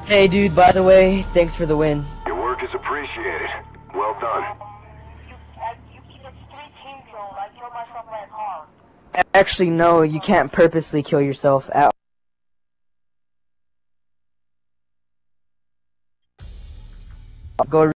Hey dude, by the way, thanks for the win. Your work is appreciated. Well done. You killed 3 team kills. I killed myself by a car. Actually, no, you can't purposely kill yourself at all. Go